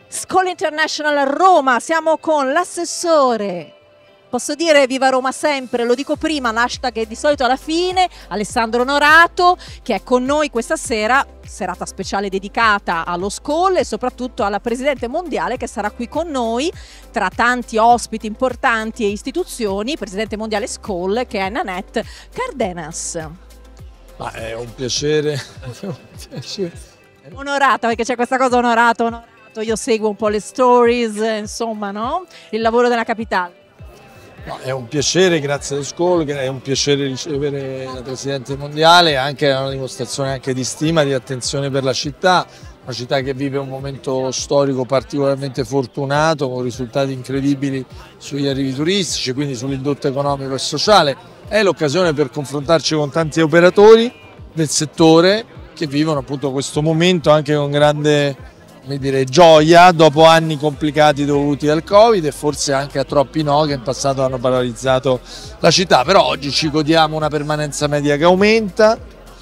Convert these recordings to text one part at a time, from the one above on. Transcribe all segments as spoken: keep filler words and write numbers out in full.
School International Roma, siamo con l'assessore. Posso dire viva Roma sempre, lo dico prima, l'hashtag è di solito alla fine, Alessandro Onorato, che è con noi questa sera, serata speciale dedicata allo School e soprattutto alla Presidente Mondiale che sarà qui con noi, tra tanti ospiti importanti e istituzioni, Presidente Mondiale School, che è Nanette Cardenas. Ma è un piacere, un piacere. Onorata, perché c'è questa cosa onorato, onorato, io seguo un po' le stories, insomma, no? Il lavoro della capitale. No, è un piacere, grazie allo School, è un piacere ricevere la Presidente Mondiale, anche una dimostrazione anche di stima, di attenzione per la città, una città che vive un momento storico particolarmente fortunato, con risultati incredibili sugli arrivi turistici, quindi sull'indotto economico e sociale. È l'occasione per confrontarci con tanti operatori del settore che vivono appunto questo momento anche con grande, come dire, gioia dopo anni complicati dovuti al Covid e forse anche a troppi no che in passato hanno paralizzato la città, però oggi ci godiamo una permanenza media che aumenta,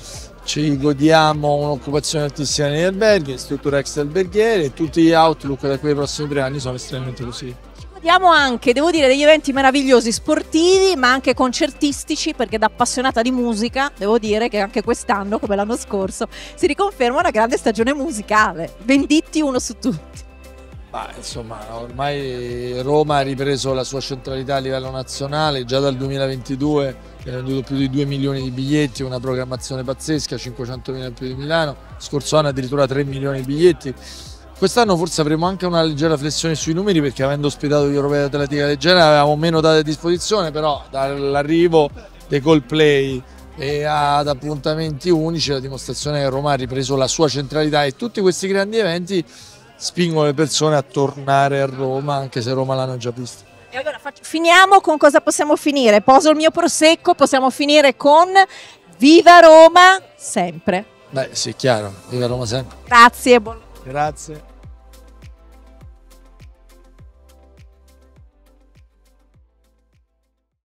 ci godiamo un'occupazione altissima negli alberghi, strutture extra alberghiere e tutti gli outlook da qui ai prossimi tre anni sono estremamente positivi. Abbiamo anche, devo dire, degli eventi meravigliosi sportivi ma anche concertistici, perché da appassionata di musica devo dire che anche quest'anno, come l'anno scorso, si riconferma una grande stagione musicale, Venditti uno su tutti. Ma, insomma, ormai Roma ha ripreso la sua centralità a livello nazionale, già dal duemilaventidue che ha venduto più di due milioni di biglietti, una programmazione pazzesca, cinquecentomila più di Milano, scorso anno addirittura tre milioni di biglietti. Quest'anno forse avremo anche una leggera flessione sui numeri perché avendo ospitato gli europei di atletica leggera avevamo meno date a disposizione, però dall'arrivo dei Coldplay e ad appuntamenti unici la dimostrazione è che Roma ha ripreso la sua centralità e tutti questi grandi eventi spingono le persone a tornare a Roma anche se Roma l'hanno già vista. E allora faccio, finiamo con cosa possiamo finire? Poso il mio prosecco, possiamo finire con Viva Roma sempre. Beh sì, chiaro, viva Roma sempre. Grazie. Buon... Grazie.